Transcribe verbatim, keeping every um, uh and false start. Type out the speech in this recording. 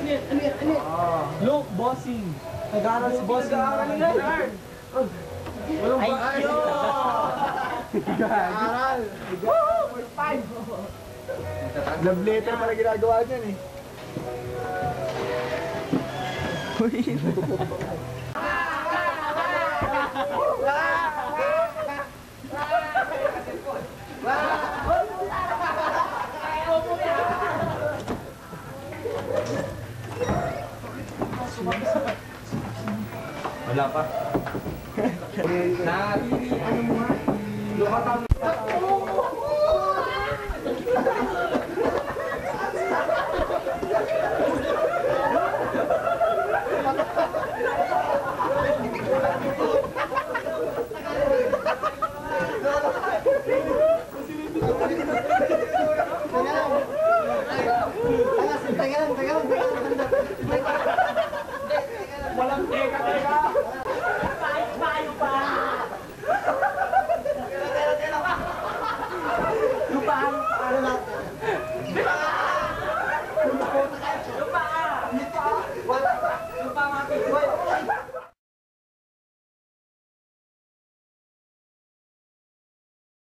yan? Ano yan? Ano yan? Look, bossing. Nag-aaral si bossing. Nag-aaral yan. Walang ba? Ay, yo! Nag-aaral. Woo! Five! Love letter pala ginagawa dyan eh. Uy! Wala pa. Na, ano mo nga?